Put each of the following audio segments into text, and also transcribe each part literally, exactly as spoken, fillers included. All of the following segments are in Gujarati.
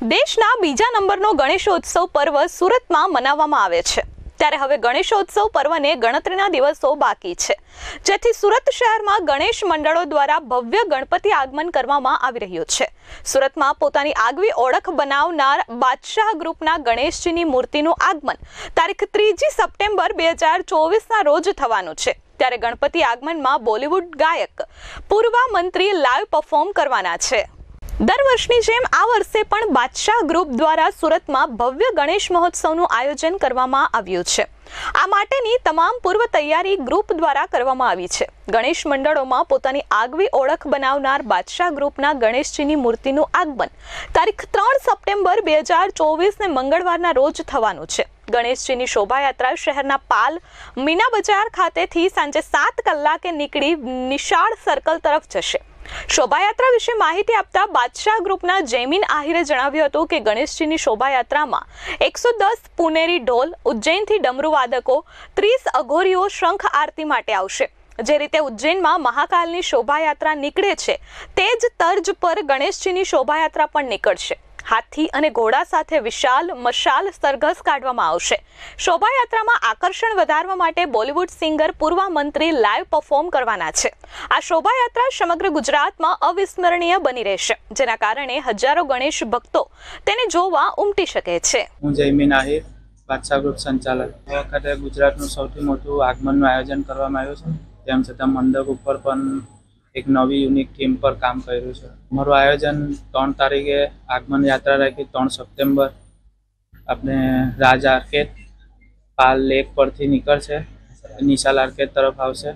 દેશના બીજા નંબરનો ગણેશોત્સવ પર્વ સુરતમાં મનાવવામાં આવે છે। ત્યારે હવે ગણેશોત્સવ પર્વને ગણતરીના દિવસો બાકી છે, જેથી સુરત શહેરમાં ગણેશ મંડળો દ્વારા ભવ્ય ગણપતિ આગમન કરવામાં આવી રહ્યું છે। સુરતમાં પોતાની આગવી ઓળખ બનાવનાર બાદશાહ ગ્રુપના ગણેશજીની મૂર્તિનું આગમન તારીખ ત્રીજી સપ્ટેમ્બર બે હજાર ચોવીસના રોજ થવાનું છે। ત્યારે ગણપતિ આગમનમાં બોલિવૂડ ગાયક પૂર્વા મંત્રી લાઈવ પરફોર્મ કરવાના છે। દર વર્ષની જેમ આ વર્ષે પણ બાદશાહ ગ્રુપ દ્વારા સુરતમાં ભવ્ય ગણેશ મહોત્સવનું આયોજન કરવામાં આવ્યું છે। આ માટેની તમામ પૂર્વ તૈયારી ગ્રુપ દ્વારા કરવામાં આવી છે। ગણેશ મંડળોમાં પોતાની આગવી ઓળખ બનાવનાર બાદશાહ ગ્રુપના ગણેશજીની મૂર્તિનું આગમન તારીખ ત્રણ સપ્ટેમ્બર બે હજાર ચોવીસને મંગળવારના રોજ થવાનું છે। ગણેશજીની શોભાયાત્રા શહેરના પાલ મીના બજાર ખાતેથી સાંજે સાત કલાકે નીકળી નિશાળ સર્કલ તરફ જશે। શોભાયાત્રા વિશે માહિતી આપતા બાદશાહ ગ્રુપના જૈમિન આહિરે જણાવ્યું હતું કે ગણેશજીની શોભાયાત્રામાં એકસો દસ પુનેરી ઢોલ, ઉજ્જૈનથી ડમરૂ વાદકો, ત્રીસ અઘોરીઓ શંખ આરતી માટે આવશે। જે રીતે ઉજ્જૈનમાં મહાકાલની શોભાયાત્રા નીકળે છે, તે જ તર્જ પર ગણેશજીની શોભાયાત્રા પણ નીકળશે। હાથી અને ઘોડા સાથે વિશાલ મશાલ સરઘસ કાઢવામાં આવશે। શોભાયાત્રામાં આકર્ષણ વધારવા માટે બોલિવૂડ સિંગર પૂર્વા મંત્રી લાઈવ પરફોર્મ કરવાના છે। આ શોભાયાત્રા સમગ્ર ગુજરાતમાં અવિસ્મરણીય બની રહેશે, જેના કારણે હજારો ગણેશ ભક્તો તેને જોવા ઉમટી શકે છે। હું જૈમિન આહિર, બાદશાહ ગ્રુપ સંચાલક। આ વખતે ગુજરાતનું સૌથી મોટું આગમનનું આયોજન કરવામાં આવ્યું છે, તેમ છતાં મંડપ ઉપર પણ એક નવી યુનિક થીમ પર કામ કર્યું છે। અમારું આયોજન ત્રણ તારીખે આગમન યાત્રા રાખી ત્રણ સપ્ટેમ્બર આપણે રાજ આર્કેડ પાલ લેક પરથી નીકળશે, નિશાલ આર્કેડ તરફ આવશે।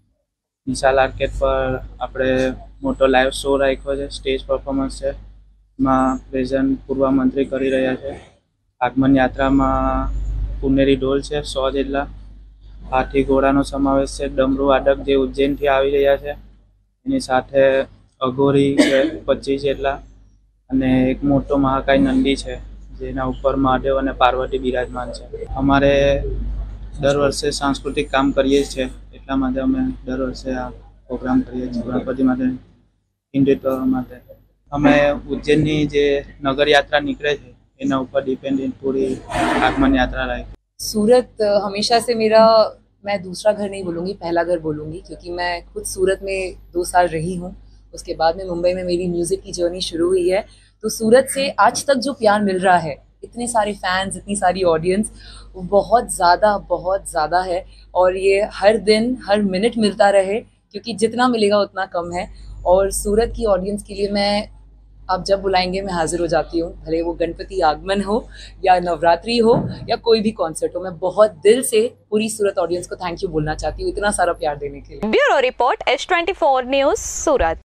નિશાલ આર્કેડ પર આપણે મોટો લાઈવ શો રાખ્યો છે, સ્ટેજ પરફોર્મન્સ છે, એમાં પ્રેઝન્ટ પૂર્વા મંત્રી કરી રહ્યા છે। આગમન યાત્રામાં પુનેરી ઢોલ છે સો જેટલા, હાથી ઘોડાનો સમાવેશ છે, ડમરૂ વાદક જે ઉજ્જૈનથી આવી રહ્યા છે, એની સાથે અઘોરી છે પચીસ જેટલા, અને એક મોટો મહાકાય નંદી છે જેના ઉપર મહાદેવ અને પાર્વતી બિરાજમાન છે। અમારે દર વર્ષે સાંસ્કૃતિક કામ કરીએ છીએ, એટલા માટે અમે દર વર્ષે આ પ્રોગ્રામ કરીએ છીએ ગણપતિ માટે હિન્દુત્વ માટે। અમે ઉજ્જૈનની જે નગર યાત્રા નીકળે છે એના ઉપર ડિપેન્ડેન્ટ પૂરી આગમन यात्रा रही। सूरत हमेशा से मेरा, मैं दूसरा घर नहीं बोलूँगी, पहला घर बोलूँगी, क्योंकि मैं खुद सूरत में दो साल रही हूँ। उसके बाद में मुंबई में मेरी म्यूज़िक की जर्नी शुरू हुई है। तो सूरत से आज तक जो प्यार मिल रहा है, इतने सारे फैंस, इतनी सारी ऑडियंस, वो बहुत ज़्यादा बहुत ज़्यादा है, और ये हर दिन हर मिनट मिलता रहे, क्योंकि जितना मिलेगा उतना कम है। और सूरत की ऑडियंस के लिए मैं, आप जब बुलाएंगे मैं हाजिर हो जाती हूँ, भले वो गणपति आगमन हो या नवरात्रि हो या कोई भी कॉन्सर्ट हो। मैं बहुत दिल से पूरी सूरत ऑडियंस को थैंक यू बोलना चाहती हूँ, इतना सारा प्यार देने के लिए। Bureau report S twenty four news सूरत।